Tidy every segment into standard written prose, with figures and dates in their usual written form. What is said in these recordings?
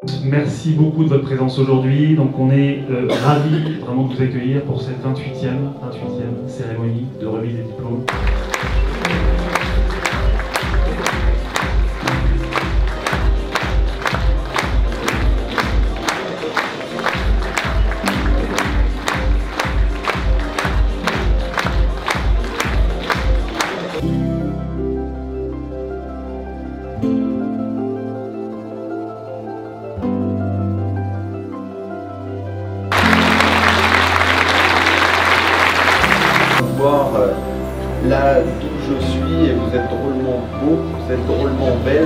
Merci beaucoup de votre présence aujourd'hui. Donc on est ravis vraiment de vous accueillir pour cette 28e cérémonie de remise des diplômes. Voir là d'où je suis et vous êtes drôlement beau, vous êtes drôlement belle.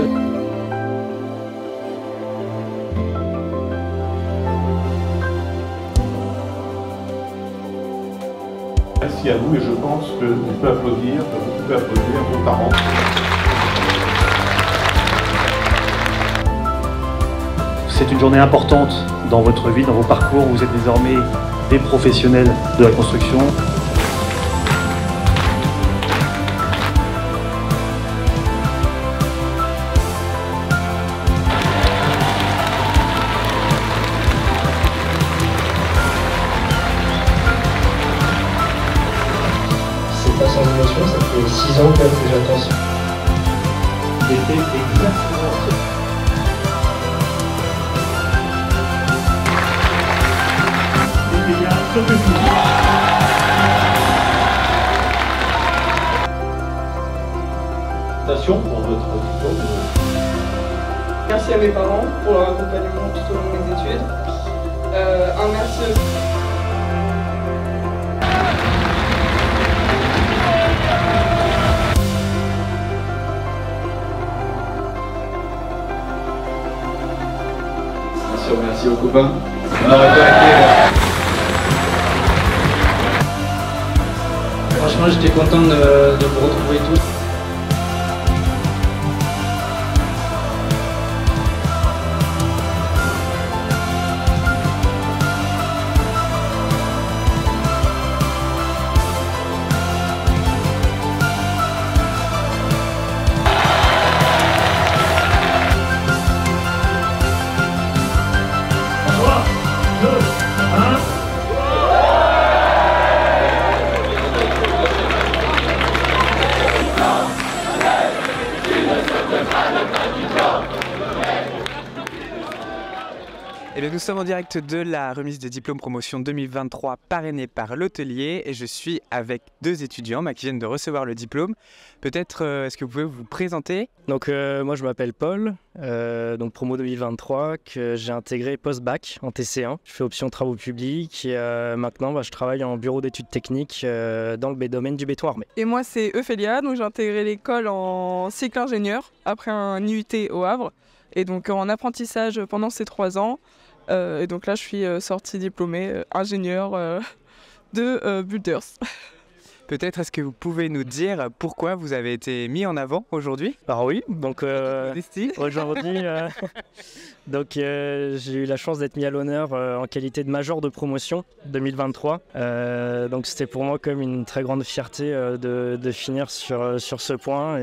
Merci à vous et je pense qu'on peut applaudir, vous pouvez applaudir vos parents. C'est une journée importante dans votre vie, dans vos parcours. Vous êtes désormais des professionnels de la construction. C'est pas sans émotion, ça fait 6 ans que j'attends ça. C'était exactement ça. Félicitations pour votre diplôme. Merci à mes parents pour leur accompagnement tout au long de mes études. Un merci aussi. Bien sûr, merci aux copains. On aurait pas été. Franchement, j'étais content de vous retrouver tous. Eh bien, nous sommes en direct de la remise des diplômes promotion 2023 parrainée par l'hôtelier et je suis avec deux étudiants qui viennent de recevoir le diplôme. Peut-être est-ce que vous pouvez vous présenter? Donc moi je m'appelle Paul, donc promo 2023, que j'ai intégré post-bac en TC1. Je fais option travaux publics et maintenant je travaille en bureau d'études techniques dans le domaine du béton armé. Et moi, c'est Euphélia, donc j'ai intégré l'école en cycle ingénieur après un IUT au Havre. Et donc en apprentissage pendant ces 3 ans. Et donc là, je suis sortie diplômée ingénieur de Builders. Peut-être est-ce que vous pouvez nous dire pourquoi vous avez été mis en avant aujourd'hui? Alors oui, donc aujourd'hui donc j'ai eu la chance d'être mis à l'honneur en qualité de major de promotion 2023. Donc c'était pour moi comme une très grande fierté de finir sur ce point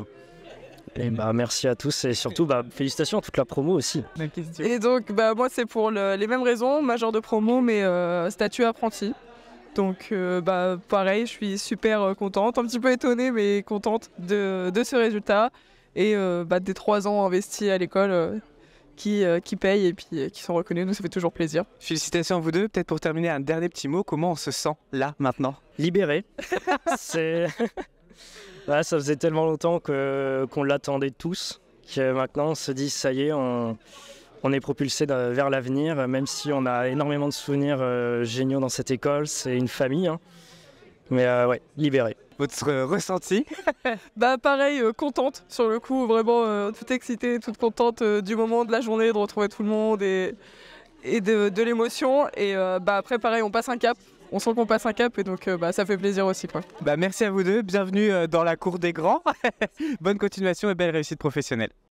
et merci à tous et surtout félicitations à toute la promo aussi. Et donc moi, c'est pour les mêmes raisons, major de promo, mais statut apprenti. Donc pareil, je suis super contente, un petit peu étonnée, mais contente de ce résultat. Et des 3 ans investis à l'école qui payent et puis qui sont reconnus, donc ça fait toujours plaisir. Félicitations à vous deux. Peut-être pour terminer, un dernier petit mot, comment on se sent là, maintenant? Libéré. C'est... Ouais, ça faisait tellement longtemps qu'on l'attendait tous, que maintenant on se dit ça y est, on est propulsé vers l'avenir, même si on a énormément de souvenirs géniaux dans cette école, c'est une famille, hein. Mais ouais, libéré. Votre ressenti? Pareil, contente sur le coup, vraiment toute excitée, toute contente du moment de la journée, de retrouver tout le monde et de l'émotion. Et après pareil, on passe un cap. On sent qu'on passe un cap et donc ça fait plaisir aussi, quoi. Merci à vous deux, bienvenue dans la cour des grands. Bonne continuation et belle réussite professionnelle.